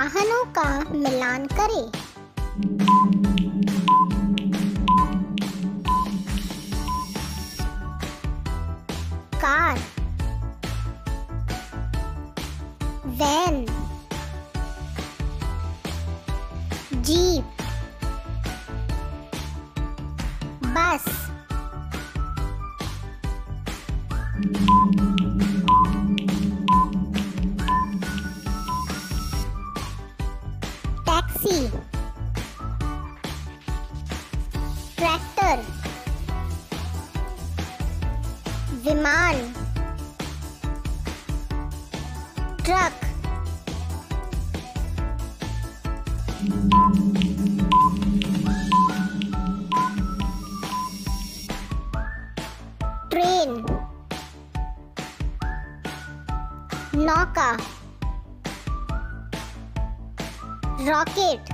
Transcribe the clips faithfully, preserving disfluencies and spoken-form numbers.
वाहनों का मिलान करें। Car, van, jeep, bus, taxi, tractor, विमान, ट्रक, ट्रेन, नौका, रॉकेट,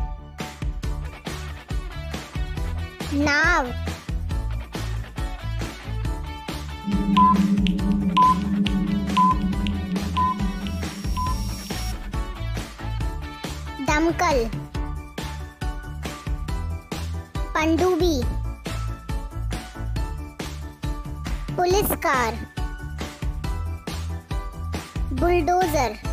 नाव, दमकल, पनडुब्बी, पुलिस कार, बुलडोजर।